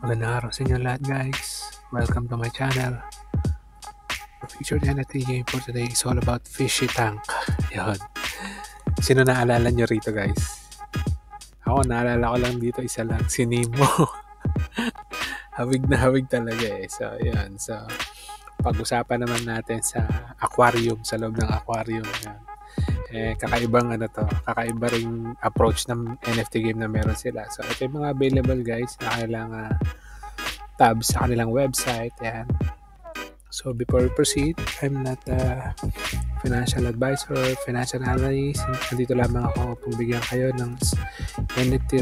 Magandang araw sa inyo lahat guys. Welcome to my channel. Our featured NFT game for today is all about Fishy Tank. Yun. Sino naalala nyo rito guys? Ako naalala ko lang dito isa lang, si Nemo. Hawig na hawig talaga eh. So yun. So pag-usapan naman natin sa aquarium, sa loob ng aquarium. Yan. Kakaibang kakaiba ring approach ng NFT game na meron sila. So ito yung mga available guys na kailangan tabs sa kanilang website. Yan. So before we proceed, I'm not a financial advisor or financial analyst. Nandito lamang ako upang bigyan kayo ng NFT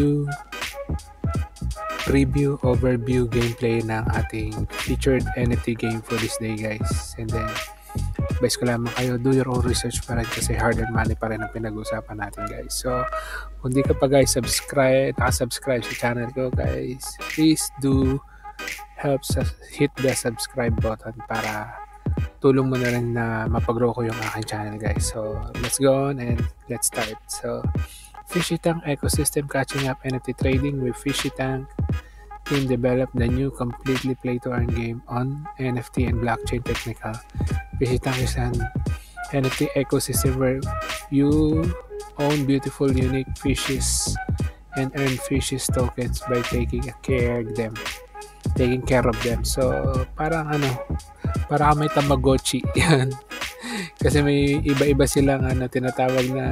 preview, overview, gameplay ng ating featured NFT game for this day guys. And then advice ko lamang kayo, do your own research pa rin kasi hard-earned money pa rin ang pinag-usapan natin guys. So kung di ka pa guys nakasubscribe sa channel ko guys, please do help hit the subscribe button para tulong mo na rin na mapag-grow ko yung aking channel guys. So let's go on and let's start. So FishyTank ecosystem catching up NFT trading with FishyTank team developed the new completely play-to-earn game on NFT and blockchain technical. FishyTank is an NFT ecosystem where you own beautiful unique fishes and earn fishes tokens by taking care of them. So parang parang may Tamagotchi yan. Kasi may iba-iba silang tinatawag na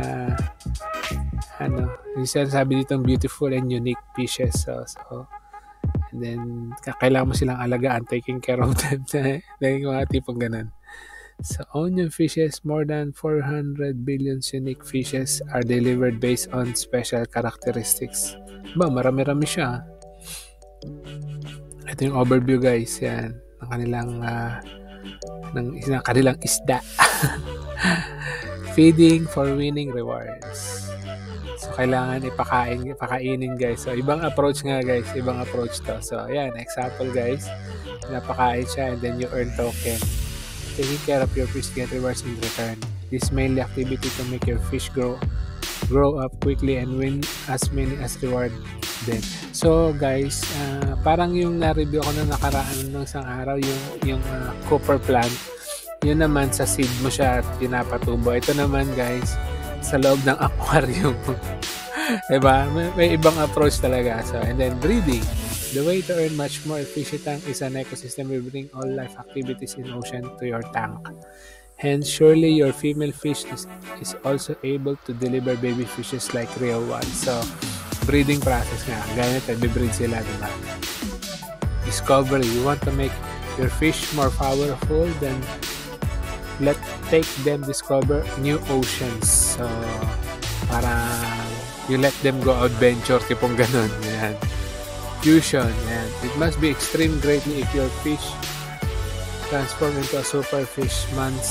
yung sinasabi ditong beautiful and unique fishes. So and then kailangan mo silang alagaan, taking care of them. Yung mga tipong ganun. So onion fishes, more than 400 billion unique fishes are delivered based on special characteristics. Marami-rami siya. Ito yung overview guys, yan ng kanilang isda. Feeding for winning rewards. So kailangan ipakainin guys. So ibang approach nga guys, ibang approach to. So ayan, example guys, napakain siya and then you earn token. Taking care of your fish, get rewards in return. This mainly activity to make your fish grow up quickly and win as many as reward din. So guys, parang yung na-review ko na nakaraan ng isang araw, yung copper plant, yun naman sa seed mo siya at pinapatubo. Ito naman guys, sa loob ng aquarium. Diba? May ibang approach talaga. So, and then breeding. The way to earn much more FishyTank is an ecosystem will bring all life activities in ocean to your tank. Hence, surely your female fish is also able to deliver baby fishes like real ones. So, breeding process nga. Ganyan, nagbe-breed sila, diba? Discovery. You want to make your fish more powerful, then take them discover new oceans. So, parang you let them go adventure, tipong ganun. Yan. Fusion. Yan. It must be extreme greatly if your fish transform into a super fish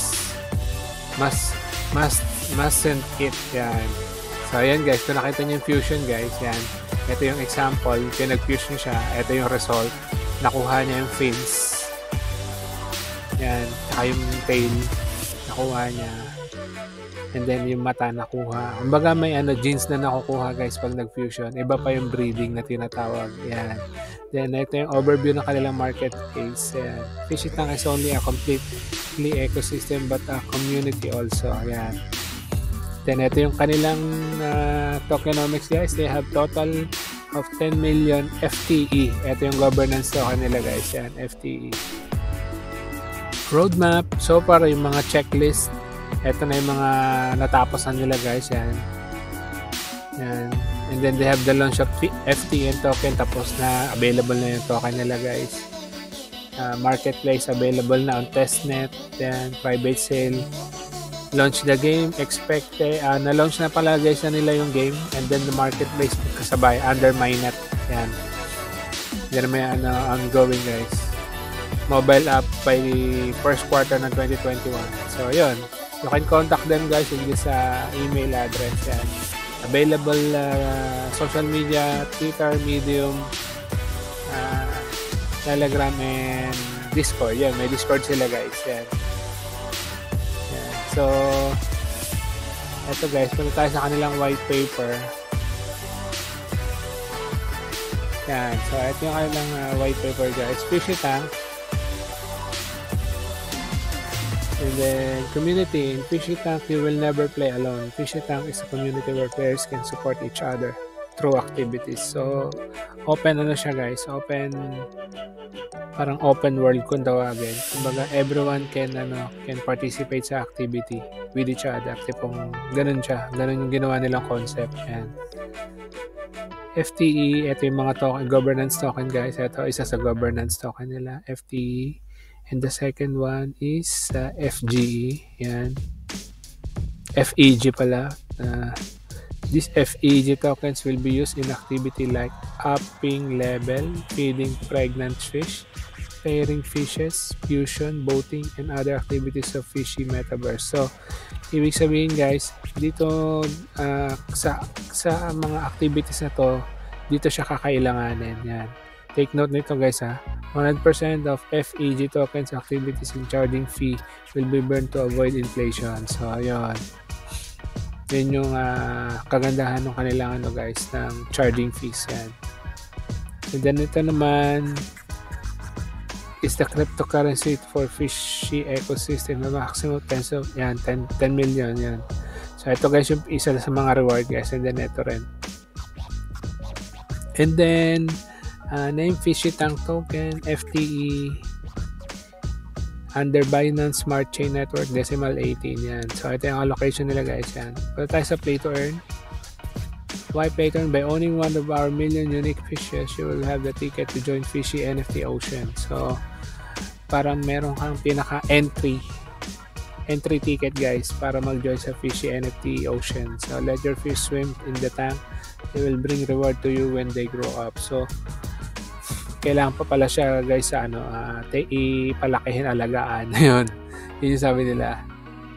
mustn't it. Yan. So, ayan guys. Kung nakita niyo yung fusion guys, yan. Ito yung example. Pinag-fusion siya. Ito yung result. Nakuha niya yung fins. Yan. Saka yung tail. Nakuha niya. And then yung mata nakuha. Kumbaga may genes na nakukuha guys pag nag-fusion. Iba pa yung breeding na tinatawag. Yan. Then ito yung overview ng kanilang marketplace. Yan. FishyTank is only a completely ecosystem but a community also. Yan. Then ito yung kanilang tokenomics guys. They have total of 10 million FTE. Ito yung governance token nila guys. Yan. FTE. Roadmap. So far yung mga checklist. Ito na yung mga natapos na nila guys. Yan. And then they have the launch of FTE and Token. Tapos na available na yung token nila guys. Marketplace available na on testnet. Then private sale. Launch the game. Na-launch na pala guys na nila yung game. And then the marketplace kasabay under mainnet. Yan. Yan may ongoing guys. Mobile app by first quarter ng 2021. So yun. You can contact them guys with this email address. Yan. Available social media, Twitter, Medium, Telegram, and Discord. Yan, may Discord sila guys. Yan. So, eto guys, punta tayo sa kanilang white paper. Yan. So, ito yung kanilang white paper guys. Fishy Tank. And then, community. In Fishy Tank, you will never play alone. Fishy Tank is a community where players can support each other through activities. So, open ano siya guys. Parang open world kung tawagin. Kumbaga, everyone can participate sa activity with each other. Tipong ganun siya. Ganun yung ginawa nilang concept. Yan. FTE, ito yung mga token, governance token guys. Ito isa sa governance token nila, FTE. And the second one is FGE. Yan. FEG pala. These FEG tokens will be used in activity like upping level, feeding pregnant fish, pairing fishes, fusion, boating, and other activities of Fishy Metaverse. So, ibig sabihin guys, dito sa mga activities na to, dito siya kakailanganin. Yan. Take note nito guys ha. 100% of FEG tokens activities and charging fee will be burned to avoid inflation. So, yun. Yun yung kagandahan ng kanilang guys ng charging fees yan. And then ito naman is the cryptocurrency for Fishy ecosystem na maximum 10 million yan. So ito guys yung isa sa mga reward guys, and then ito rin. And then name FishyTank Token FTE under Binance Smart Chain Network decimal 18 yan. So ito yung allocation nila guys yan. Pwede tayo sa play to earn. Why play to earn? By owning one of our million unique fishes, you will have the ticket to join Fishy NFT Ocean. So parang meron kang pinaka entry ticket guys para mag-join sa Fishy NFT Ocean. So let your fish swim in the tank. They will bring reward to you when they grow up. So kailangan pa pala siya guys sa ipalakihin, alagaan. Yun yung sabi nila.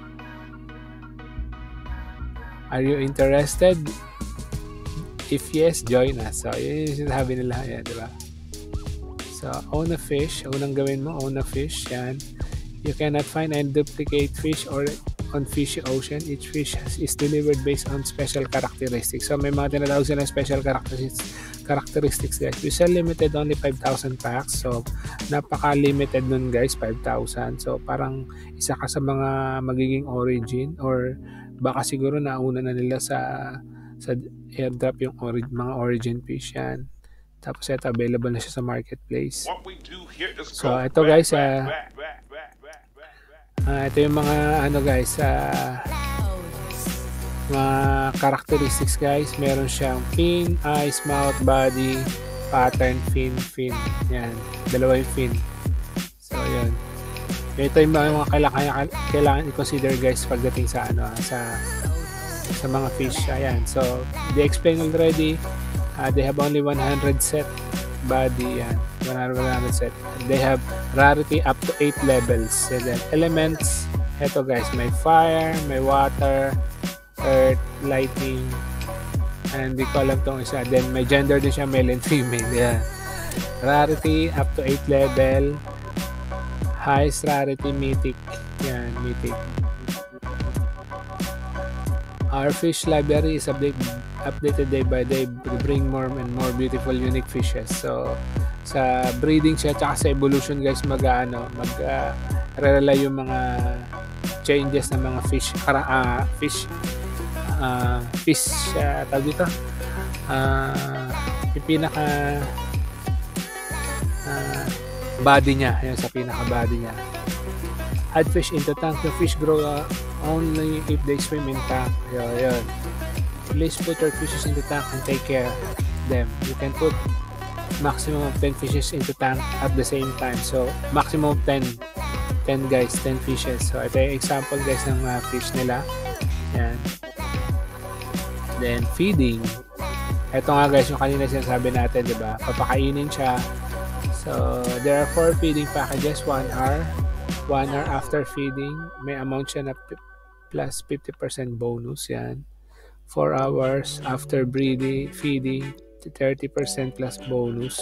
Are you interested? If yes, join us. So yun yung sabi nila. Yan, diba? So own a fish. Unang gawin mo, own a fish. Yan. You cannot find and duplicate fish or on Fishy Ocean. Each fish is delivered based on special characteristics. So may mga tinatawag sila special characteristics guys. We sell limited only 5,000 packs. So napaka-limited nun guys, 5,000. So parang isa ka sa mga magiging origin, or baka siguro nauna na nila sa airdrop yung mga origin fish yan. Tapos ito available na siya sa marketplace. So ito guys, ito yung mga guys, mga characteristics guys. Meron siyang fin, eyes, mouth, body, pattern, fin. Yan, dalawa yung fin. So yun. Ito yung mga kailangan i-consider guys pagdating sa sa mga fish. Ayan. So they explained already. They have only 100 set body. Yan. 100 set. They have rarity up to 8 levels. And then elements, eto guys, may fire, may water, earth, lightning, and di ko alam tong isa. Then may gender din siya, male and female. Yan. Rarity up to 8 level. Highest rarity mythic. Yan, mythic. Our fish library is updated day by day to bring more and more beautiful unique fishes. So sa breeding siya tsaka sa evolution guys, mag-rely yung mga changes ng mga fish tawag dito, yung pinaka body niya, yun, sa pinaka body niya. Add fish into tank. The fish grow only if they swim in tank. Yun. Please put your fishes in the tank and take care of them. You can put maximum of 10 fishes into tank at the same time. So maximum of 10 guys, 10 fishes. So ito yung example guys ng fish nila. Yan. Then feeding. Ito nga guys yung kanina sinasabi natin, diba? Papakainin siya. So there are 4 feeding packages. 1 hour after feeding, may amount siya na plus 50% bonus. Yan. 4 hours after feeding, 30% plus bonus.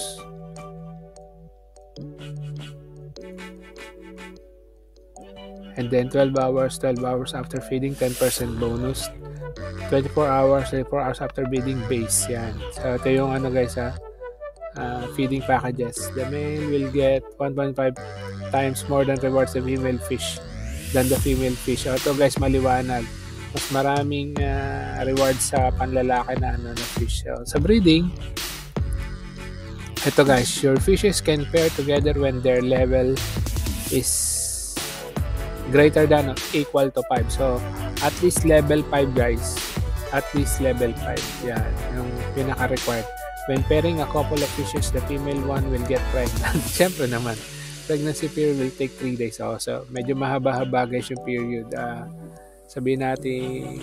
And then 12 hours after feeding, 10% bonus. 24 hours after feeding, base. Yan. So ito yung guys feeding packages. The male will get 1.5 times more than rewards the female fish than the female fish. Ito guys, maliwanag. Mas maraming rewards sa panlalaki na fish. So, sa breeding, ito guys, your fishes can pair together when their level is greater than or equal to 5. So, at least level 5 guys. At least level 5. Yan, yung pinaka-required. When pairing a couple of fishes, the female one will get pregnant. Siyempre naman, pregnancy period will take 3 days. So, medyo mahaba-haba guys yung period. Sabihin natin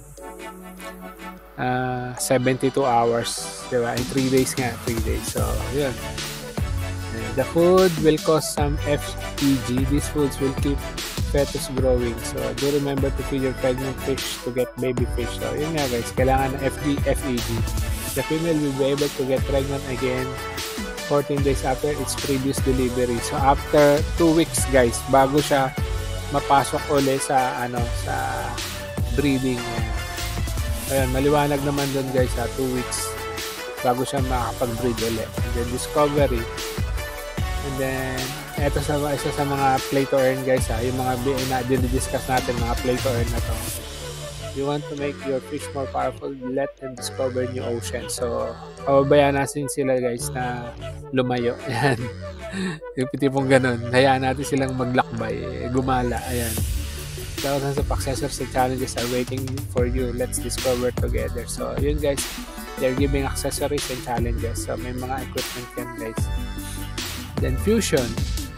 72 hours. Diba? In 3 days nga. 3 days. So, yun. The food will cause some FEG. These foods will keep fetus growing. So, do remember to feed your pregnant fish to get baby fish. So, yun nga guys. Kailangan ng FEG. The female will be able to get pregnant again 14 days after its previous delivery. So, after 2 weeks guys, bago siya mapasok uli sa sa breeding. Ayan, maliwanag naman doon guys 2 weeks bago siya makapag-breed uli. And then discovery. And then ito isa sa mga play to earn guys yung mga dinidiscuss natin, mga play to earn na to. You want to make your fish more powerful, let them discover new oceans. So, pababayaan natin sila guys na lumayo. Ayan. Yung tipong ganun. Hayaan natin silang maglakbay, gumala. Ayan. Thousands of accessories and challenges are waiting for you. Let's discover together. So, yun guys. They're giving accessories and challenges. So, may mga equipment yan guys. Then, fusion.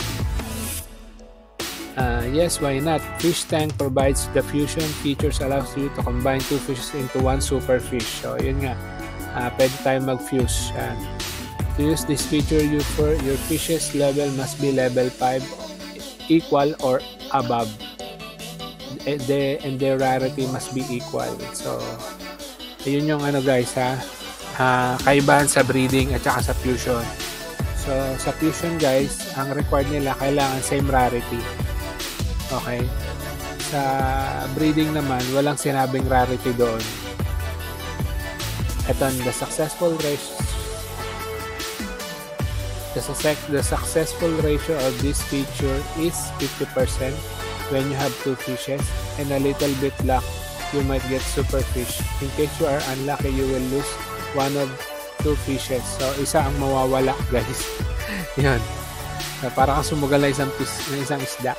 Yes, why not? FishyTank provides the fusion features, allows you to combine 2 fishes into 1 super fish. So, yun nga. Pwede tayo mag-fuse. To use this feature, your fish's level must be level 5, equal or above. And their rarity must be equal. So, yun yung guys kaibahan sa breeding at saka sa fusion. So, sa fusion guys, ang required nila kailangan same rarity. Okay. Sa breeding naman, walang sinabing rarity doon. Ito, the successful ratio of this feature is 50% when you have 2 fishes, and a little bit luck, you might get super fish. In case you are unlucky, you will lose 1 of 2 fishes. So, isa ang mawawala guys. Yun. So, parang sumugal na isang isda.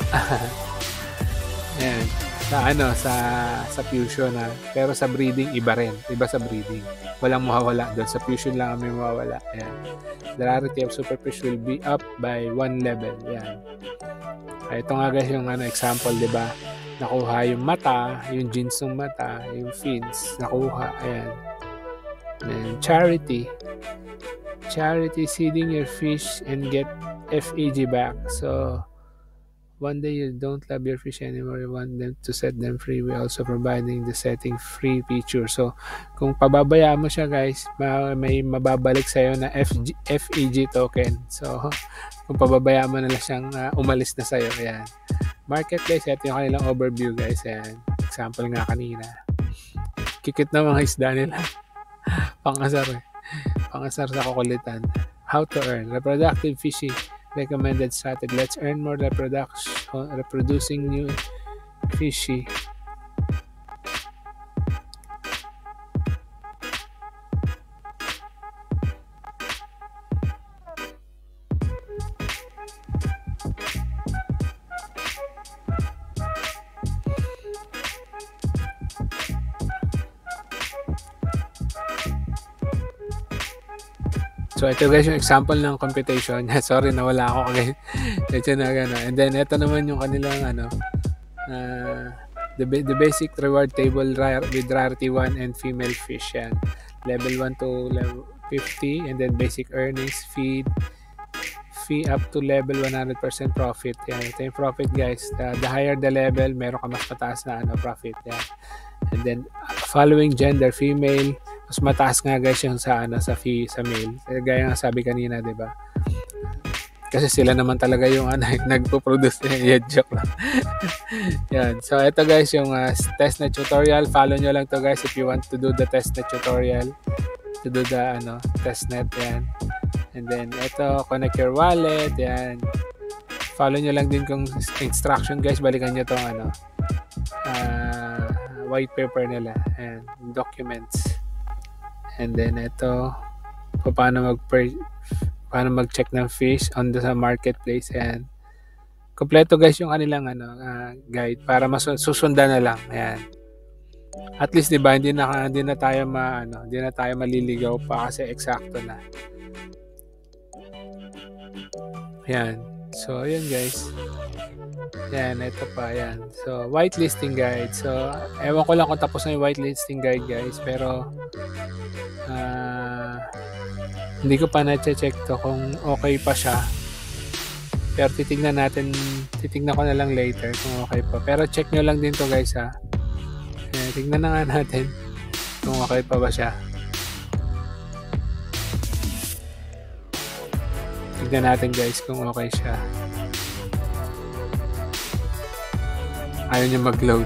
Ayan. Sa fusion pero sa breeding iba rin. Iba sa breeding. Walang mawawala doon. Sa fusion lang may mawawala. Ayan. The rarity of superfish will be up by 1 level. Ayan. Ito nga guys yung example, 'di ba? Nakuha yung mata, yung gins ng mata, yung fins, nakuha. Ayan. And charity. Charity, seeding your fish and get FEG back. So, one day you don't love your fish anymore, you want them to set them free. We also providing the setting free feature. So, kung pababayaan mo siya guys, may mababalik sa'yo na FEG token. So, kung pababayaan mo na lang siyang umalis na sa'yo. Ayan. Marketplace, ito yung kanilang overview guys. Ayan. Example nga kanina. Kikit na mga isda nila. Pangasar Pangasar sa kukulitan. How to earn. Reproductive fishy. Recommended strategy. Let's earn more reproducing new fishy. So, ito guys yung example ng computation. Sorry, nawala ako guys. Ito na gano'n. And then, ito naman yung kanilang the basic reward table with rarity 1 and female fish. Yan. Level 1 to level 50. And then, basic earnings, fee up to level 100% profit. Yan. Ito yung profit guys. The higher the level, meron ka mas mataas na profit. Yan. And then, following gender, female, mas mataas nga guys yung sa male. Gaya nga sabi kanina, 'di ba? Kasi sila naman talaga yung nagpo-produce. Joke lang. Yan. So ito guys yung testnet tutorial. Follow nyo lang to guys if you want to do the testnet tutorial. To do the testnet yan. And then ito, connect your wallet. Yan. Follow nyo lang din kung instruction guys. Balikan nyo tong white paper nila and documents. And then ito, paano mag-check ng fish on the marketplace. And kompleto guys yung kanilang guide para susundan na lang. Ayan. At least 'di ba hindi na tayo maliligaw pa kasi eksakto na. Ayan. So, ayan guys. Ayan, ito pa. Ayan. So, whitelisting guide. So, ewan ko lang kung tapos na yung whitelisting guide guys. Pero, hindi ko pa na-check to kung okay pa siya. Pero titignan ko na lang later kung okay pa. Pero check nyo lang din to guys ha. Tignan na nga natin kung okay pa ba siya. Tignan natin guys kung okay siya. Ayaw niya mag-load.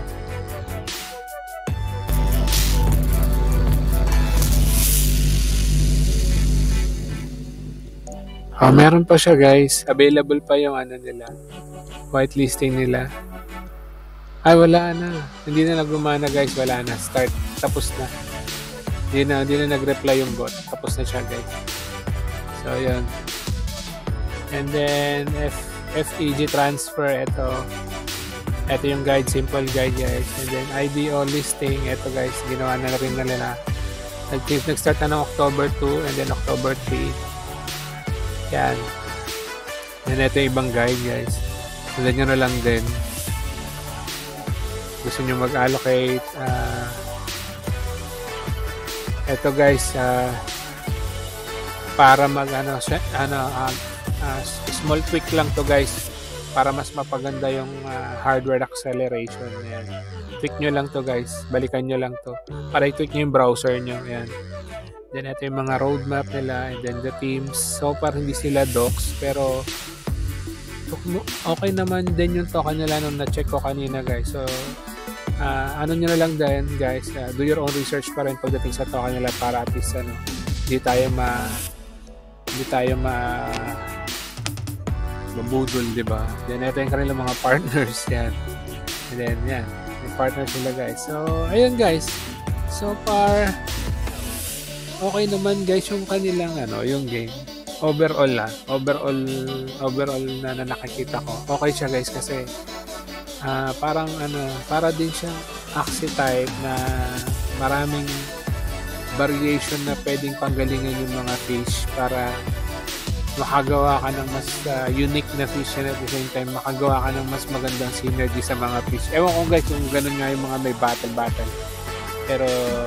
Meron pa siya guys. Available pa yung nila. Whitelisting nila. Ay, wala na. Hindi na nagumana guys. Wala na. Start. Tapos na. Hindi na nag-reply yung bot. Tapos na siya guys. So, yun. And then, FEG transfer. Ito yung guide. Simple guide guys. And then, IDO listing. Ito guys. Ginawa na rin na nila. Nag-start na ng October 2 and then October 3. Yan. And ito yung ibang guide guys. Sundan nyo na lang din. Gusto nyo mag-allocate. Ito guys, para small tweak lang to guys para mas mapaganda yung hardware acceleration. Ayan. Tweak nyo lang to guys. Balikan nyo lang to. Para i-tweak nyo yung browser nyo. Ayan. Then ito yung mga roadmap nila and then the teams. So far hindi sila docs pero okay naman din yung token nila nung na-check ko kanina guys. So nyo na lang din guys, do your own research pa rin pagdating sa token nila para at least hindi tayo mabudol, di ba? Then ito yung kanilang mga partners yan. And then yan, yung partners nila guys. So ayun guys, so far okay naman guys yung kanilang yung game. Overall na nakikita ko. Okay siya guys kasi para din siyang Axie type na maraming variation na pwedeng panggalingan yung mga fish para makagawa ka ng mas unique na fish and at the same time makagawa ka ng mas magandang synergy sa mga fish. Ewan ko guys kung ganun nga yung mga may battle. Pero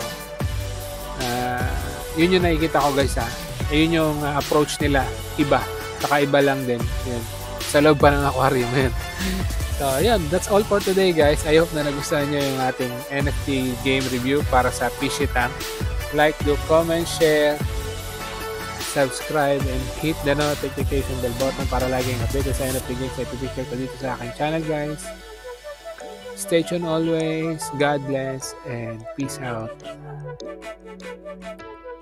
yun yung nakikita ko guys ha. Ayun yung approach nila. Iba. Kakaiba lang din. Yan. Sa loob pa ng aquarium. Yan. So, ayan. That's all for today guys. I hope na nagustuhan nyo yung ating NFT game review para sa Fishy Tank. Like, do, comment, share, subscribe, and hit the notification bell button para laging update sa NFT games na ipipicture ko dito sa aking channel guys. Stay tuned always. God bless and peace out.